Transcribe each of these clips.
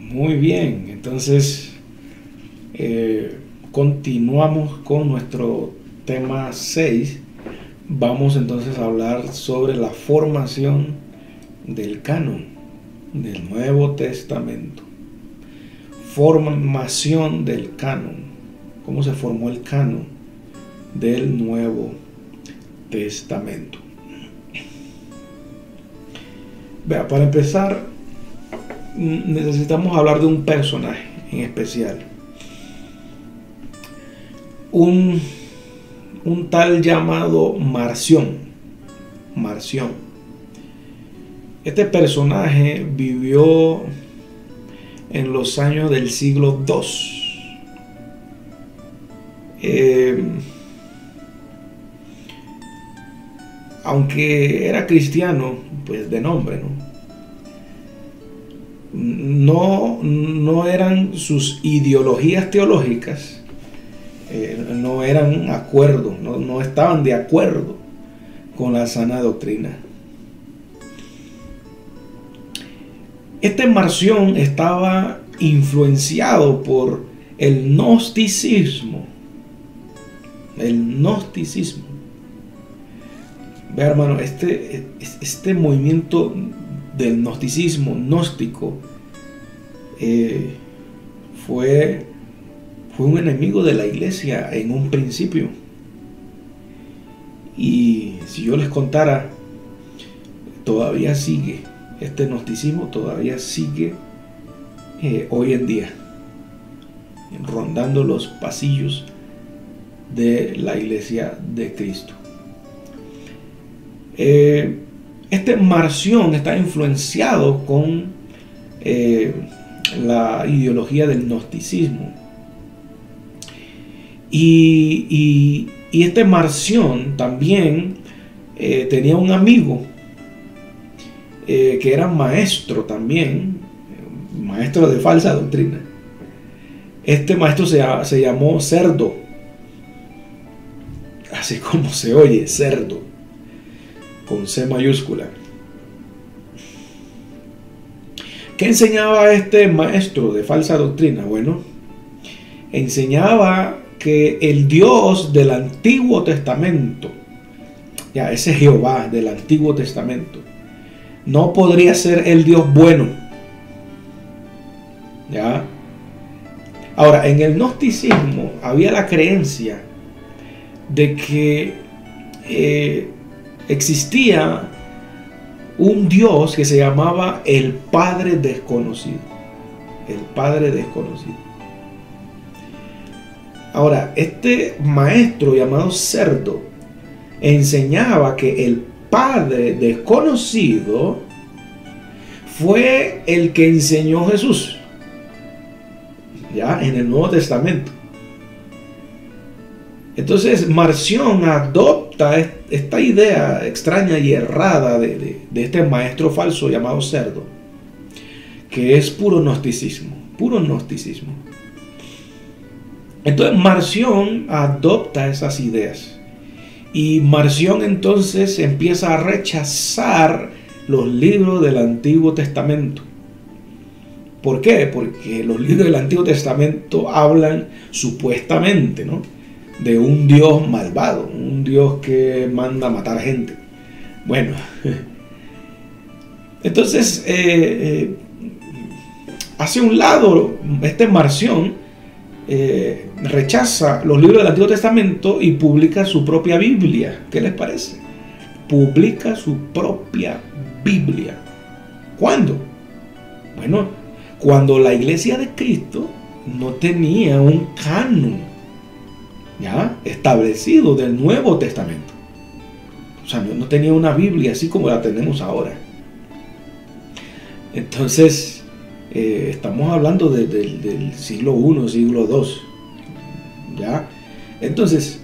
Muy bien, entonces continuamos con nuestro tema 6. Vamos entonces a hablar sobre la formación del canon del Nuevo Testamento. Formación del canon. ¿Cómo se formó el canon del Nuevo Testamento? Vea, para empezar, necesitamos hablar de un personaje en especial. Un tal llamado Marción. Este personaje vivió en los años del siglo II. Aunque era cristiano, pues de nombre, no eran sus ideologías teológicas, no eran acuerdo, no estaban de acuerdo con la sana doctrina. Este Marción estaba influenciado por el gnosticismo. Ve, hermano, este movimiento del gnosticismo, gnóstico, fue un enemigo de la iglesia en un principio. Y si yo les contara, todavía sigue, este gnosticismo todavía sigue hoy en día, rondando los pasillos de la iglesia de Cristo. Este Marción está influenciado con la ideología del gnosticismo. Y este Marción también tenía un amigo que era maestro también, maestro de falsa doctrina. Este maestro se llamó Cerdo, así como se oye, Cerdo, con C mayúscula. ¿Qué enseñaba este maestro de falsa doctrina? Bueno, enseñaba que el Dios del Antiguo Testamento, ya ese Jehová del Antiguo Testamento, no podría ser el Dios bueno. ¿Ya? Ahora, en el gnosticismo había la creencia de que existía un Dios que se llamaba el Padre Desconocido. El Padre Desconocido. Ahora, este maestro llamado Cerdo enseñaba que el Padre Desconocido fue el que enseñó Jesús, ya en el Nuevo Testamento. Entonces Marción adopta esta idea extraña y errada de este maestro falso llamado Cerdo, que es puro gnosticismo. Entonces Marción adopta esas ideas. Y Marción entonces empieza a rechazar los libros del Antiguo Testamento. ¿Por qué? Porque los libros del Antiguo Testamento hablan supuestamente, ¿no?, de un Dios malvado, un Dios que manda a matar gente. Bueno, entonces hace un lado este Marción, rechaza los libros del Antiguo Testamento y publica su propia Biblia. ¿Qué les parece? Publica su propia Biblia. ¿Cuándo? Bueno, cuando la iglesia de Cristo no tenía un canon ya establecido del Nuevo Testamento. O sea, no tenía una Biblia así como la tenemos ahora. Entonces, estamos hablando del siglo I, siglo II. ¿Ya? Entonces,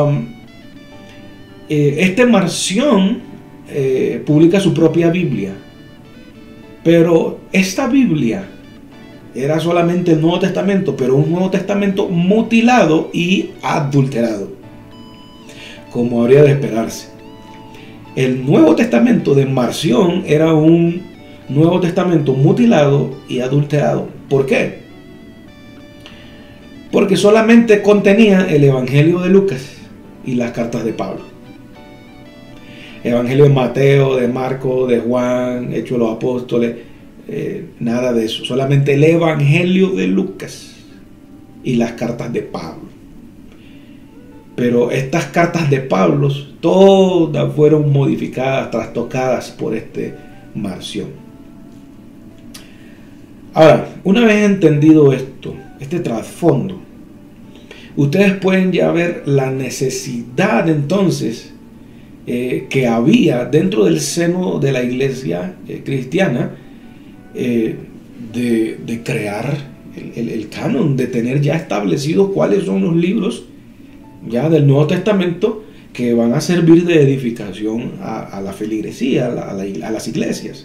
este Marción publica su propia Biblia. Pero esta Biblia era solamente el Nuevo Testamento, pero un Nuevo Testamento mutilado y adulterado, como habría de esperarse. El Nuevo Testamento de Marción era un Nuevo Testamento mutilado y adulterado. ¿Por qué? Porque solamente contenía el Evangelio de Lucas y las cartas de Pablo. Evangelio de Mateo, de Marcos, de Juan, Hechos de los Apóstoles, nada de eso. Solamente el Evangelio de Lucas y las cartas de Pablo. Pero estas cartas de Pablo todas fueron modificadas, trastocadas por Marción. Ahora, una vez entendido esto, este trasfondo, ustedes pueden ya ver la necesidad entonces que había dentro del seno de la iglesia cristiana de crear el canon, de tener ya establecidos cuáles son los libros ya del Nuevo Testamento que van a servir de edificación a la feligresía, a las iglesias.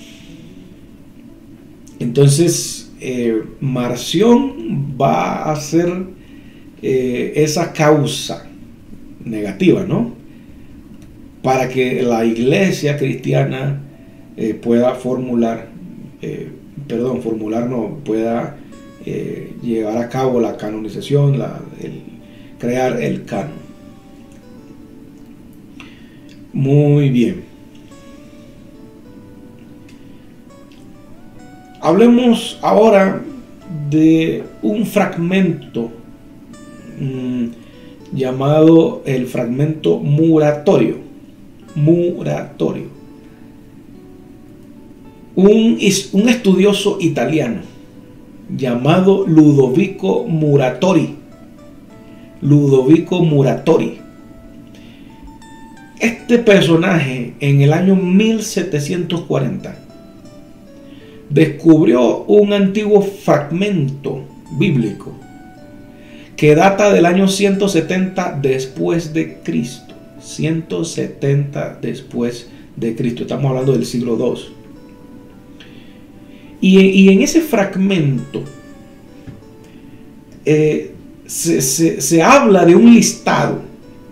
Entonces, Marción va a ser esa causa negativa, ¿no? Para que la iglesia cristiana pueda pueda llevar a cabo la canonización, crear el canon. Muy bien. Hablemos ahora de un fragmento llamado el fragmento muratorio. Un estudioso italiano llamado Ludovico Muratori. Este personaje en el año 1740 descubrió un antiguo fragmento bíblico que data del año 170 después de Cristo. 170 después de Cristo. Estamos hablando del siglo II. Y en ese fragmento se habla de un listado.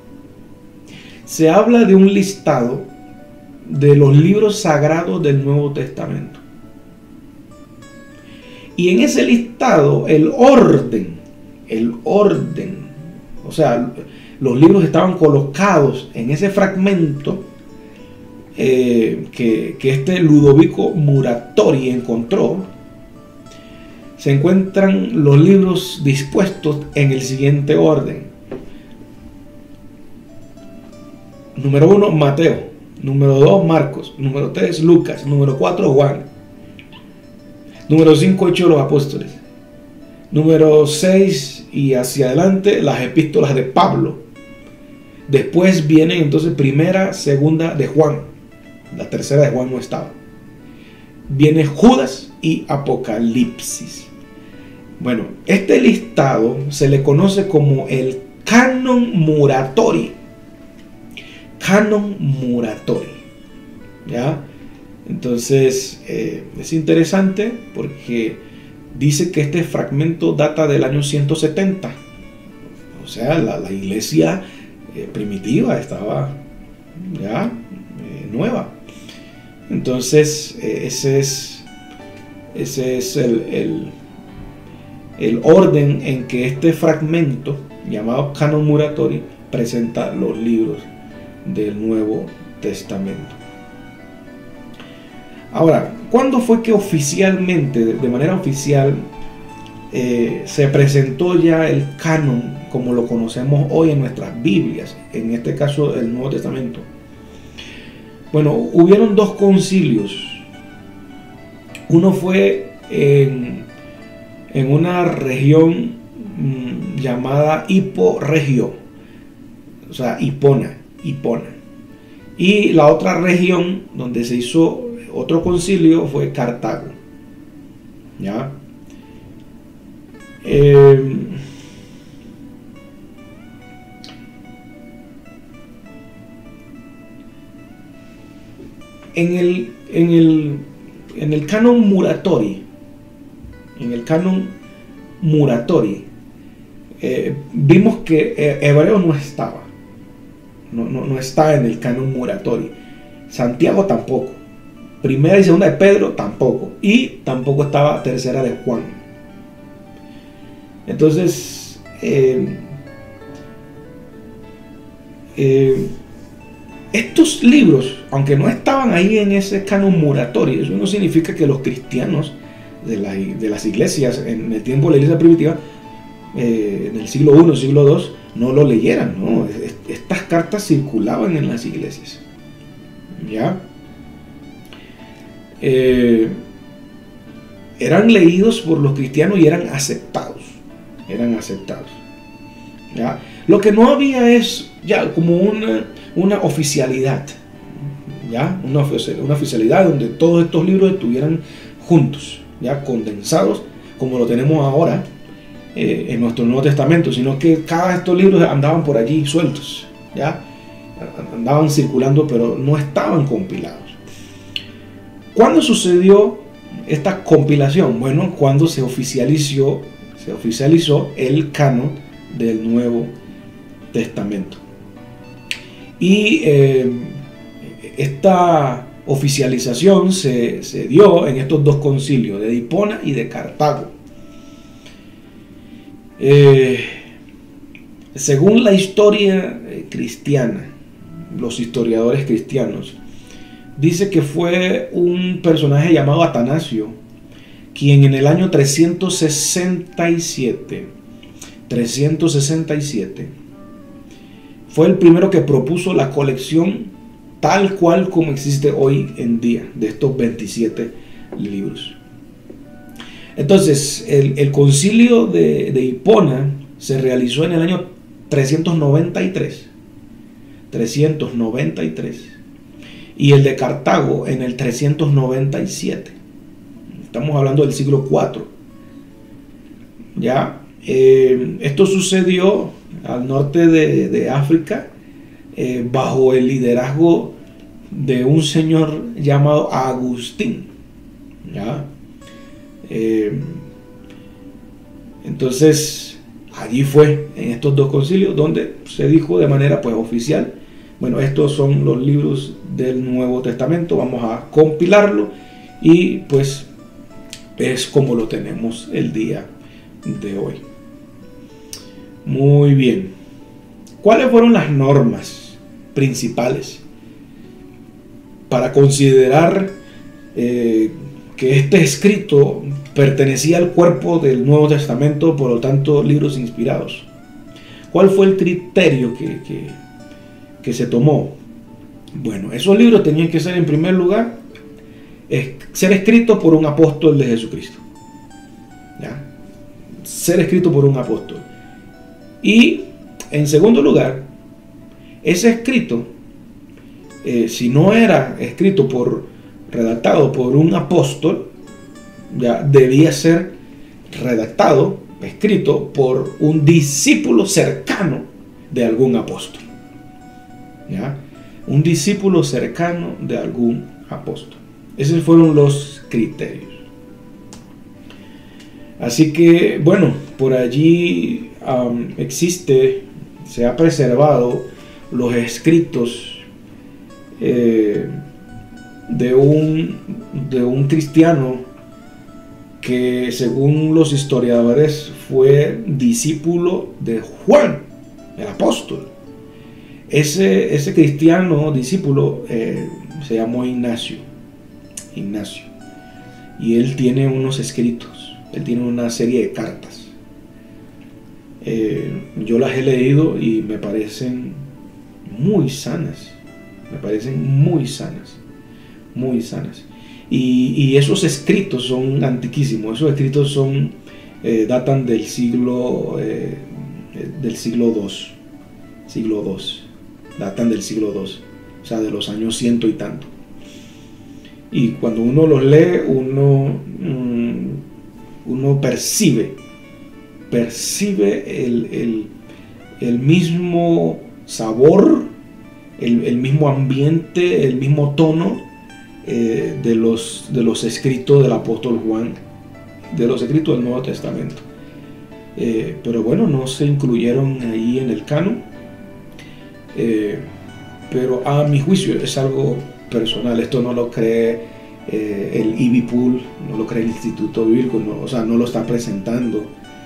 Se habla de un listado de los libros sagrados del Nuevo Testamento. Y en ese listado el orden, o sea, los libros estaban colocados en ese fragmento que Ludovico Muratori encontró. Se encuentran los libros dispuestos en el siguiente orden. Número 1, Mateo. Número 2, Marcos. Número 3, Lucas. Número 4, Juan. Número 5, Hechos de los Apóstoles. Número 6 y hacia adelante, las epístolas de Pablo. Después viene entonces primera, segunda de Juan. La tercera de Juan no estaba. Viene Judas y Apocalipsis. Bueno, este listado se le conoce como el canon muratori. Canon muratori. ¿Ya? Entonces, es interesante porque dice que este fragmento data del año 170. O sea, la iglesia primitiva estaba ya nueva. Entonces, ese es el orden en que este fragmento, llamado Canon Muratori, presenta los libros del Nuevo Testamento. Ahora, ¿cuándo fue que oficialmente, de manera oficial, se presentó ya el canon como lo conocemos hoy en nuestras Biblias, en este caso el Nuevo Testamento? Bueno, hubieron dos concilios. Uno fue en una región llamada Hiporegio, o sea, Hipona. Y la otra región donde se hizo otro concilio fue Cartago. ¿Ya? En el canon Muratori, vimos que Hebreo no estaba. No está en el canon Muratori. Santiago tampoco. Primera y segunda de Pedro tampoco. Y tampoco estaba tercera de Juan. Entonces, estos libros, aunque no estaban ahí en ese canon moratorio, eso no significa que los cristianos de las iglesias en el tiempo de la iglesia primitiva, en el siglo I, siglo II, no lo leyeran, ¿no? Estas cartas circulaban en las iglesias, ¿ya? Eran leídos por los cristianos y eran aceptados, ¿ya? Lo que no había es ya como una oficialidad, ¿ya? Una oficialidad donde todos estos libros estuvieran juntos, ya condensados, como lo tenemos ahora en nuestro Nuevo Testamento, sino que cada de estos libros andaban por allí sueltos, ya andaban circulando, pero no estaban compilados. ¿Cuándo sucedió esta compilación? Bueno, cuando se oficializó el canon del Nuevo Testamento. Y esta oficialización se dio en estos dos concilios, de Hipona y de Cartago. Según la historia cristiana, los historiadores cristianos, dice que fue un personaje llamado Atanasio, quien en el año 367 fue el primero que propuso la colección tal cual como existe hoy en día, de estos 27 libros. Entonces, el concilio de Hipona se realizó en el año 393, y el de Cartago en el 397. Estamos hablando del siglo IV. ¿Ya? Esto sucedió al norte de África, bajo el liderazgo de un señor llamado Agustín, ¿ya? Entonces allí fue en estos dos concilios donde se dijo de manera pues oficial: bueno, estos son los libros del Nuevo Testamento, vamos a compilarlo, y pues es como lo tenemos el día de hoy. Muy bien. ¿Cuáles fueron las normas principales para considerar que este escrito pertenecía al cuerpo del Nuevo Testamento, por lo tanto libros inspirados? ¿Cuál fue el criterio que se tomó? Bueno, esos libros tenían que ser, en primer lugar, ser escritos por un apóstol de Jesucristo, ¿ya? Ser escrito por un apóstol. Y en segundo lugar, ese escrito, si no era redactado por un apóstol, ya debía ser escrito por un discípulo cercano de algún apóstol, ¿ya? Un discípulo cercano de algún apóstol. Esos fueron los criterios. Así que, bueno, por allí se ha preservado los escritos de un cristiano que, según los historiadores, fue discípulo de Juan, el apóstol. Ese cristiano discípulo se llamó Ignacio, y él tiene unos escritos, él tiene una serie de cartas. Yo las he leído y me parecen muy sanas, muy sanas. Y esos escritos son antiquísimos. Esos escritos datan del siglo II, datan del siglo II, o sea, de los años 100 y tanto. Y cuando uno los lee, uno percibe el mismo sabor, el mismo ambiente, el mismo tono de los escritos del apóstol Juan, de los escritos del Nuevo Testamento. Pero bueno, no se incluyeron ahí en el canon, pero a mi juicio es algo personal. Esto no lo cree el Ivy Pool no lo crea el Instituto Bíblico, no, o sea, no lo está presentando.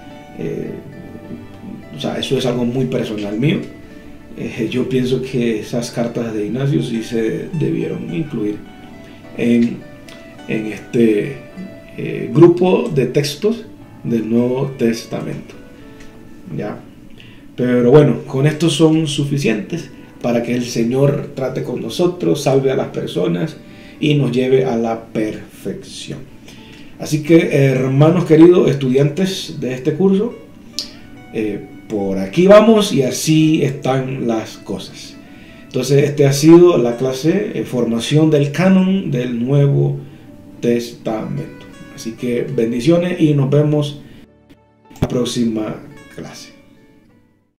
O sea, eso es algo muy personal mío. Yo pienso que esas cartas de Ignacio sí se debieron incluir en este grupo de textos del Nuevo Testamento, ¿ya? Pero bueno, con esto son suficientes para que el Señor trate con nosotros, salve a las personas y nos lleve a la perfección. Así que, hermanos queridos estudiantes de este curso, por aquí vamos y así están las cosas. Entonces, este ha sido la clase formación del canon del Nuevo Testamento. Así que bendiciones y nos vemos en la próxima clase.